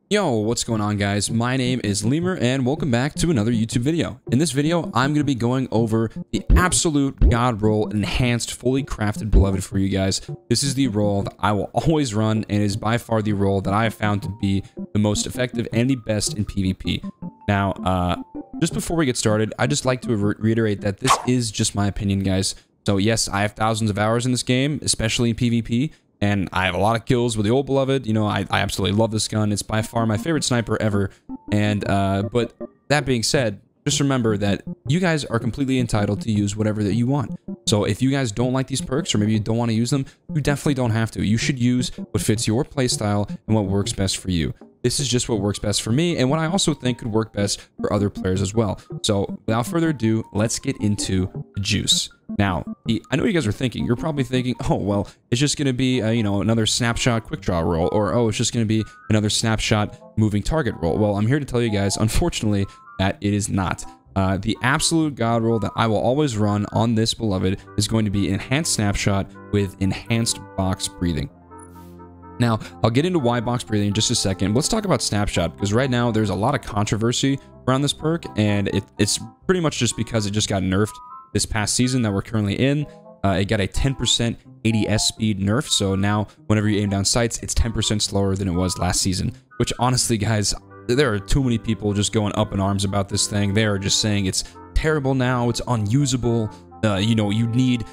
Yo, what's going on, guys? My name is Lemur and welcome back to another YouTube video. In this video, I'm going to be going over the absolute god roll enhanced fully crafted beloved for you guys. This is the roll that I will always run and is by far the roll that I have found to be the most effective and the best in PvP. Now, just before we get started, I'd just like to reiterate that this is just my opinion, guys. So yes, I have thousands of hours in this game, especially in PvP. And I have a lot of kills with the old beloved. You know, I absolutely love this gun. It's by far my favorite sniper ever. And, but that being said, just remember that you guys are completely entitled to use whatever that you want. So if you guys don't like these perks, or maybe you don't want to use them, you definitely don't have to. You should use what fits your playstyle and what works best for you. This is just what works best for me, and what I also think could work best for other players as well. So without further ado, let's get into the juice. Now, I know what you guys are thinking. You're probably thinking, oh, well, it's just going to be, you know, another snapshot quickdraw roll, or, oh, it's just going to be another snapshot moving target roll. Well, I'm here to tell you guys, unfortunately, that it is not. The absolute god roll that I will always run on this beloved is going to be enhanced snapshot with enhanced box breathing. Now, I'll get into why box breathing in just a second. Let's talk about Snapshot, because right now there's a lot of controversy around this perk, and it's pretty much just because it just got nerfed this past season that we're currently in. It got a 10% ADS speed nerf, so now whenever you aim down sights, it's 10% slower than it was last season, which honestly, guys, there are too many people just going up in arms about this thing. They are just saying it's terrible now, it's unusable, you know, you need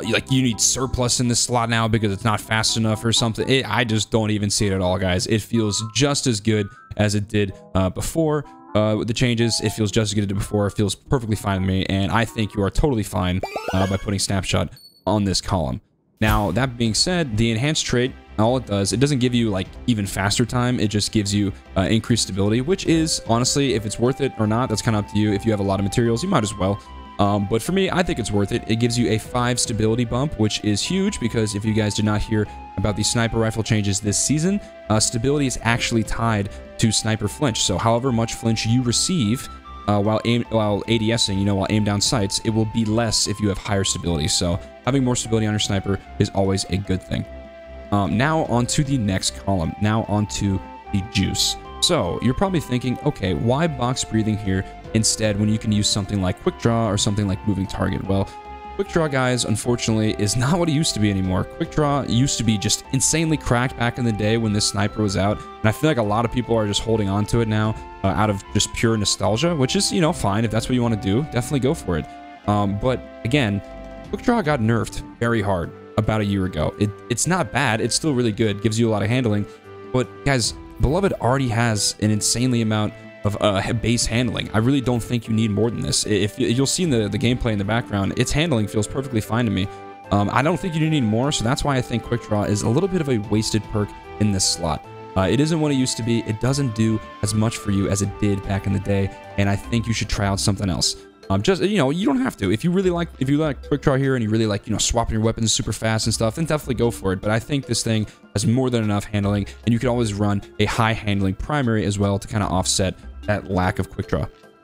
surplus in this slot now because it's not fast enough or something. I just don't even see it at all, guys. It feels just as good as it did before with the changes. It feels just as good as it did before. It feels perfectly fine to me, and I think you are totally fine by putting Snapshot on this column. Now, that being said, the enhanced trait, all it does, it doesn't give you like even faster time. It just gives you increased stability, which is honestly, if it's worth it or not, that's kind of up to you. If you have a lot of materials, you might as well. But for me, I think it's worth it. It gives you a 5 stability bump, which is huge because if you guys did not hear about the sniper rifle changes this season, stability is actually tied to sniper flinch. So however much flinch you receive while ADSing, you know, while aim down sights, it will be less if you have higher stability. So having more stability on your sniper is always a good thing. Now onto the next column. Now onto the juice. So you're probably thinking, okay, why box breathing here instead when you can use something like Quickdraw or something like moving target? Well, Quickdraw, guys, unfortunately, is not what it used to be anymore. Quickdraw used to be just insanely cracked back in the day when this sniper was out, and I feel like a lot of people are just holding on to it now out of just pure nostalgia, which is, you know, fine. If that's what you want to do, definitely go for it. But again, Quickdraw got nerfed very hard about a year ago. It's not bad. It's still really good. Gives you a lot of handling. But, guys, Beloved already has an insanely amount of base handling. I really don't think you need more than this. If you'll see in the gameplay in the background, its handling feels perfectly fine to me. I don't think you need more, so that's why I think Quickdraw is a little bit of a wasted perk in this slot. It isn't what it used to be. It doesn't do as much for you as it did back in the day, and I think you should try out something else. Just, you know, you don't have to. If you like Quickdraw here and you really like, you know, swapping your weapons super fast and stuff, then definitely go for it. But I think this thing has more than enough handling, and you can always run a high handling primary as well to kind of offset that lack of Quickdraw.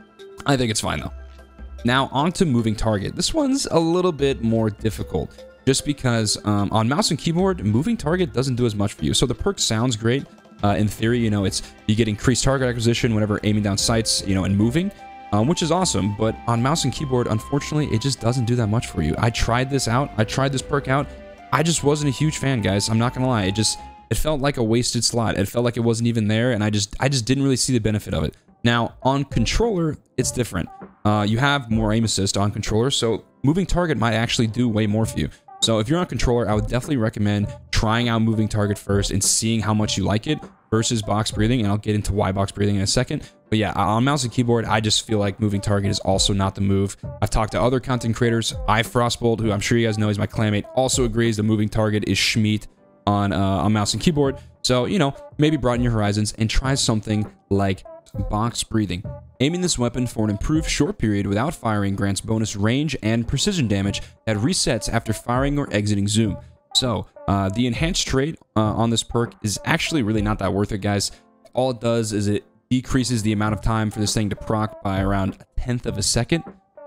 I think it's fine though. Now on to moving target. This one's a little bit more difficult just because on mouse and keyboard, moving target doesn't do as much for you. So the perk sounds great. In theory, you know, you get increased target acquisition whenever aiming down sights, you know, and moving. Which is awesome, but on mouse and keyboard, unfortunately, it just doesn't do that much for you. I tried this out. I tried this perk out. I just wasn't a huge fan, guys. I'm not gonna lie. It felt like a wasted slot. It felt like it wasn't even there, and I just didn't really see the benefit of it. Now, on controller, it's different. You have more aim assist on controller, so moving target might actually do way more for you. So if you're on controller, I would definitely recommend trying out moving target first and seeing how much you like it versus box breathing, and I'll get into why box breathing in a second. But yeah, on mouse and keyboard, I just feel like moving target is also not the move. I've talked to other content creators. Frostbolt, who I'm sure you guys know is my clanmate, also agrees the moving target is schmeat on mouse and keyboard. So, you know, maybe broaden your horizons and try something like box breathing. Aiming this weapon for an improved short period without firing grants bonus range and precision damage that resets after firing or exiting zoom. So, the enhanced trait on this perk is actually really not that worth it, guys. All it does is it decreases the amount of time for this thing to proc by around 1/10 of a second.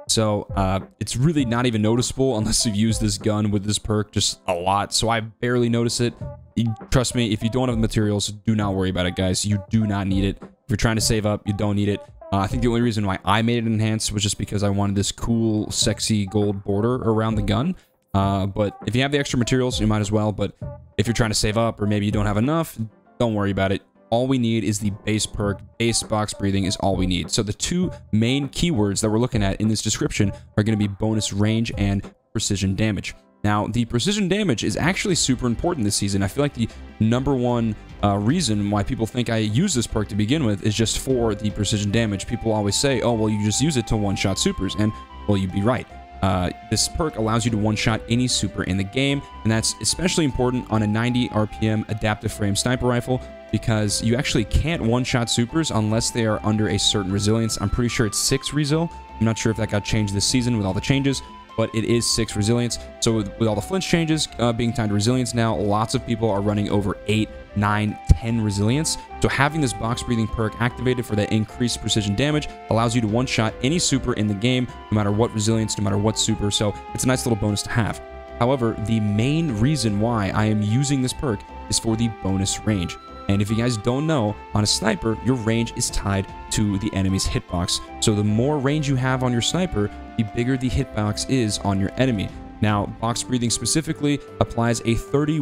So it's really not even noticeable unless you've used this gun with this perk just a lot. So I barely notice it. Trust me, if you don't have the materials, do not worry about it, guys. You do not need it. If you're trying to save up, you don't need it. I think the only reason why I made it enhanced was just because I wanted this cool, sexy gold border around the gun. But if you have the extra materials, you might as well. But if you're trying to save up or maybe you don't have enough, don't worry about it. All we need is the base perk. Base box breathing is all we need. So the two main keywords that we're looking at in this description are going to be bonus range and precision damage. Now, the precision damage is actually super important this season. I feel like the number one reason why people think I use this perk to begin with is just for the precision damage. People always say, oh, well, you just use it to one-shot supers. And, well, you'd be right. This perk allows you to one-shot any super in the game, and that's especially important on a 90 RPM adaptive frame sniper rifle, because you actually can't one-shot supers unless they are under a certain resilience. I'm pretty sure it's 6 resil. I'm not sure if that got changed this season with all the changes, but it is 6 resilience. So with all the flinch changes being tied to resilience now, lots of people are running over 8, 9, 10 resilience. So having this box breathing perk activated for that increased precision damage allows you to one-shot any super in the game, no matter what resilience, no matter what super. So it's a nice little bonus to have. However, the main reason why I am using this perk is for the bonus range. And if you guys don't know, on a sniper, your range is tied to the enemy's hitbox. So the more range you have on your sniper, the bigger the hitbox is on your enemy. Now, box breathing specifically applies a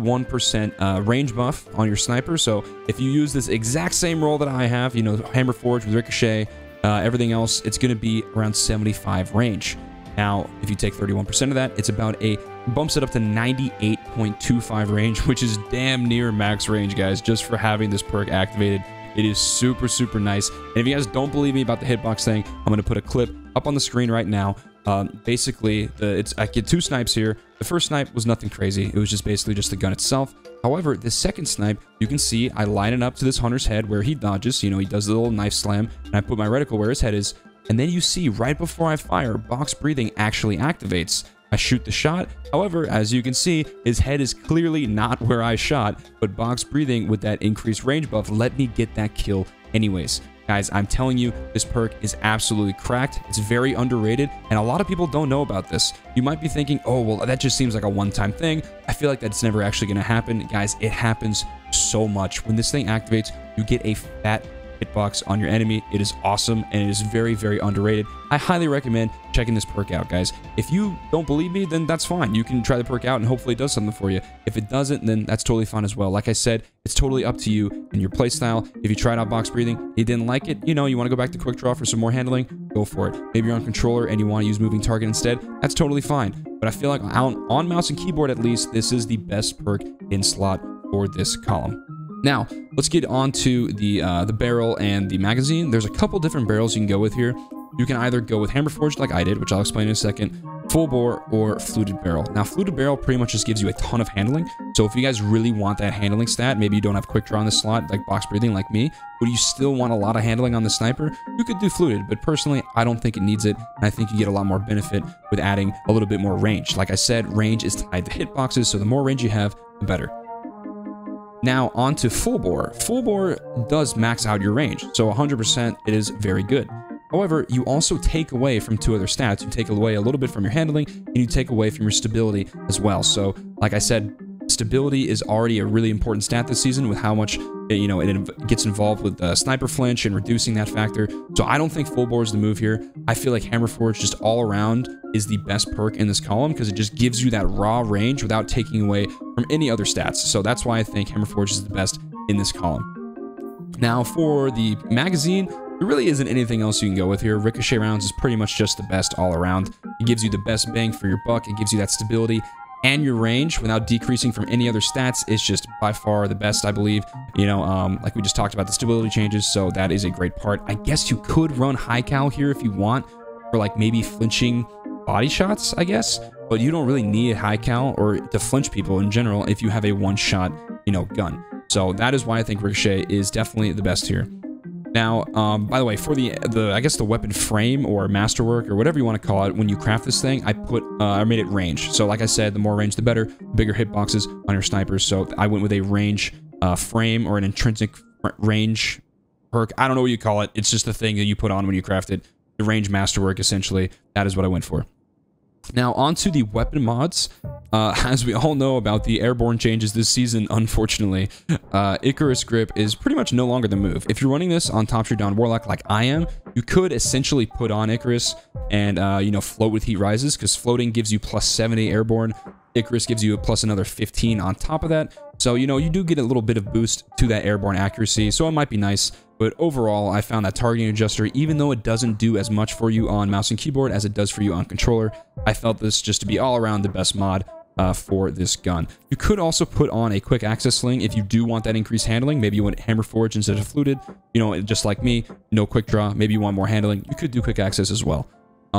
31% range buff on your sniper. So if you use this exact same roll that I have, you know, Hammer Forge with Ricochet, everything else, it's going to be around 75 range. Now, if you take 31% of that, it's about bumps it up to 98.25 range, which is damn near max range, guys, just for having this perk activated. It is super, super nice. And if you guys don't believe me about the hitbox thing, I'm going to put a clip up on the screen right now. Basically, I get 2 snipes here. The first snipe was nothing crazy. It was just basically just the gun itself. However, the second snipe, you can see I line it up to this hunter's head where he dodges. You know, he does the little knife slam, and I put my reticle where his head is. And then you see right before I fire, box breathing actually activates. I shoot the shot. However, as you can see, his head is clearly not where I shot, but box breathing with that increased range buff let me get that kill anyways. Guys, I'm telling you, this perk is absolutely cracked. It's very underrated, and a lot of people don't know about this. You might be thinking, oh, well, that just seems like a one-time thing. I feel like that's never actually going to happen. Guys, it happens so much. When this thing activates, you get a fat hitbox on your enemy. It is awesome, and it is very, very underrated. I highly recommend checking this perk out, guys. If you don't believe me, then that's fine. You can try the perk out and hopefully it does something for you. If it doesn't, then that's totally fine as well. Like I said, it's totally up to you and your playstyle. If you tried out box breathing, you didn't like it, you know, you want to go back to Quickdraw for some more handling, go for it. Maybe you're on controller and you want to use moving target instead, that's totally fine. But I feel like on mouse and keyboard, at least, this is the best perk in slot for this column. Now, let's get on to the barrel and the magazine. There's a couple different barrels you can go with here. You can either go with Hammer Forged like I did, which I'll explain in a second, full bore, or fluted barrel. Now, fluted barrel pretty much just gives you a ton of handling. So if you guys really want that handling stat, maybe you don't have quick draw on the slot, like box breathing like me, but you still want a lot of handling on the sniper, you could do fluted. But personally, I don't think it needs it, and I think you get a lot more benefit with adding a little bit more range. Like I said, range is tied to hitboxes, so the more range you have, the better. Now, on to full bore. Full bore does max out your range, so 100% it is very good. However, you also take away from 2 other stats. You take away a little bit from your handling, and you take away from your stability as well. So, like I said, stability is already a really important stat this season with how much, you know, it gets involved with sniper flinch and reducing that factor. So I don't think full bore is the move here. I feel like Hammer Forge just all around is the best perk in this column because it just gives you that raw range without taking away from any other stats. So that's why I think Hammer Forge is the best in this column. Now for the magazine, there really isn't anything else you can go with here. Ricochet rounds is pretty much just the best all around. It gives you the best bang for your buck. It gives you that stability and your range without decreasing from any other stats. It's just by far the best, I believe. You know, like we just talked about the stability changes, so that is a great part. I guess you could run high cal here if you want for like maybe flinching body shots, I guess, but you don't really need high cal or to flinch people in general if you have a one-shot, you know, gun. So that is why I think Ricochet is definitely the best here. Now, by the way, for I guess the weapon frame or masterwork or whatever you want to call it, when you craft this thing, I made it range. So like I said, the more range, the better, bigger hitboxes on your snipers. So I went with a range frame or an intrinsic range perk. I don't know what you call it. It's just the thing that you put on when you craft it. the range masterwork, essentially. That is what I went for. Now, onto the weapon mods. As we all know about the airborne changes this season, unfortunately, Icarus Grip is pretty much no longer the move. If you're running this on top tier down Warlock like I am, you could essentially put on Icarus and, you know, float with Heat Rises, because floating gives you plus 70 airborne. Icarus gives you a plus another 15 on top of that. So, you know, you do get a little bit of boost to that airborne accuracy, so it might be nice. But overall, I found that targeting adjuster, even though it doesn't do as much for you on mouse and keyboard as it does for you on controller, I felt this just to be all around the best mod for this gun. You could also put on a quick access sling if you do want that increased handling. Maybe you want hammer forge instead of fluted, you know, just like me, no quick draw. Maybe you want more handling. You could do quick access as well.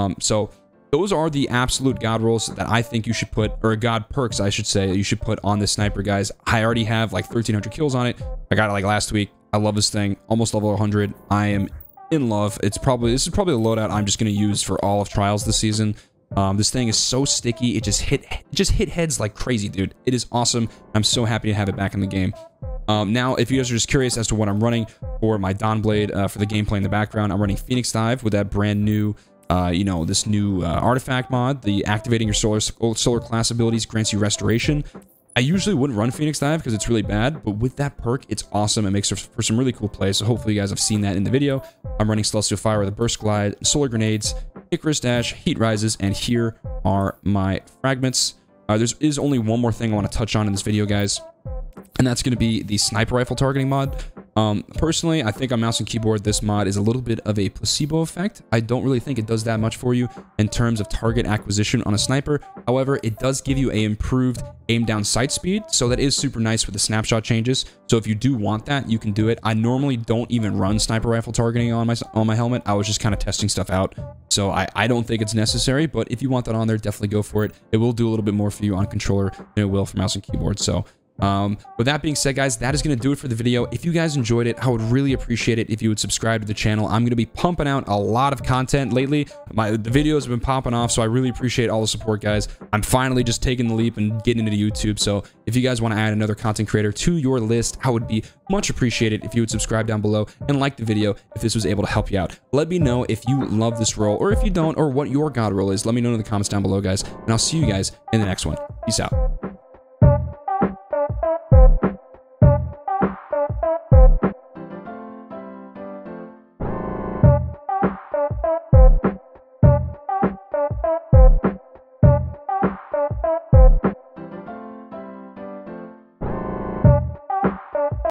So those are the absolute god rolls that I think you should put, or god perks, I should say, that you should put on this sniper, guys. I already have like 1,300 kills on it. I got it like last week. I love this thing. Almost level 100. I am in love. This is probably the loadout I'm just going to use for all of Trials this season. This thing is so sticky. It just hit heads like crazy, dude. It is awesome. I'm so happy to have it back in the game. Now, if you guys are just curious as to what I'm running for my Dawn Blade, for the gameplay in the background, I'm running Phoenix Dive with that brand new, you know, this new artifact mod. The activating your solar class abilities grants you restoration. I usually wouldn't run Phoenix Dive because it's really bad, but with that perk, it's awesome. It makes it for some really cool plays, so hopefully you guys have seen that in the video. I'm running Celestial Fire with a Burst Glide, Solar Grenades, Icarus Dash, Heat Rises, and here are my fragments. There is only one more thing I want to touch on in this video, guys, and that's going to be the sniper rifle targeting mod. Personally, I think on mouse and keyboard, this mod is a little bit of a placebo effect. I don't really think it does that much for you in terms of target acquisition on a sniper. However, it does give you a improved aim down sight speed, so that is super nice with the snapshot changes. So if you do want that, you can do it. I normally don't even run sniper rifle targeting on my helmet. I was just kind of testing stuff out, so I don't think it's necessary. But if you want that on there, definitely go for it. It will do a little bit more for you on controller than it will for mouse and keyboard. So with that being said, guys, that is going to do it for the video. If you guys enjoyed it, I would really appreciate it if you would subscribe to the channel. I'm going to be pumping out a lot of content lately. The videos have been popping off, so I really appreciate all the support, guys. I'm finally just taking the leap and getting into YouTube, so if you guys want to add another content creator to your list, I would be much appreciated if you would subscribe down below and like the video if this was able to help you out. Let me know if you love this role, or if you don't, or what your god role is. Let me know in the comments down below, guys, and I'll see you guys in the next one. Peace out.